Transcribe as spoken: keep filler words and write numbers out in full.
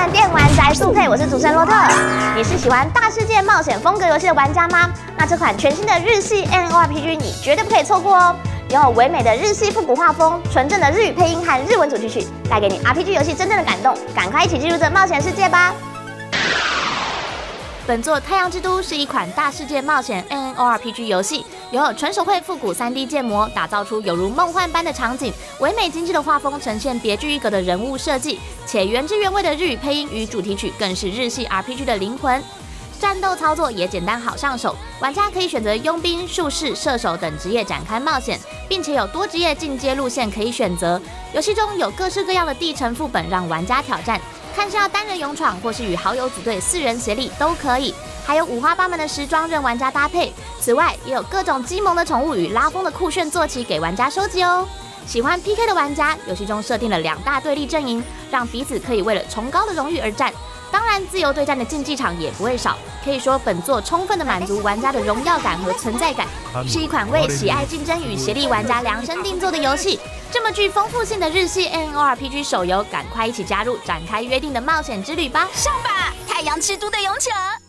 看电玩宅速配，我是主持人洛特。你是喜欢大世界冒险风格游戏的玩家吗？那这款全新的日系 M M O R P G 你绝对不可以错过哦！拥有唯美的日系复古画风、纯正的日语配音和日文主题曲，带给你 R P G 游戏真正的感动。赶快一起进入这冒险世界吧！本作《太阳之都》是一款大世界冒险 M M O R P G 游戏，拥有纯手绘复古 三 D 建模，打造出犹如梦幻般的场景，唯美精致的画风呈现别具一格的人物设计，且原汁原味的日语配音与主题曲更是日系 R P G 的灵魂。战斗操作也简单好上手，玩家可以选择佣兵、术士、射手等职业展开冒险，并且有多职业进阶路线可以选择。游戏中有各式各样的地城副本让玩家挑战。看是要单人勇闯，或是与好友组队四人协力都可以，还有五花八门的时装任玩家搭配。此外，也有各种鸡萌的宠物与拉风的酷炫坐骑给玩家收集哦。喜欢 P K 的玩家，游戏中设定了两大对立阵营，让彼此可以为了崇高的荣誉而战。当然，自由对战的竞技场也不会少。可以说，本作充分的满足玩家的荣耀感和存在感，是一款为喜爱竞争与协力玩家量身定做的游戏。这么具丰富性的日系 M M O R P G 手游，赶快一起加入，展开约定的冒险之旅吧！ 上吧，太阳之都的勇者！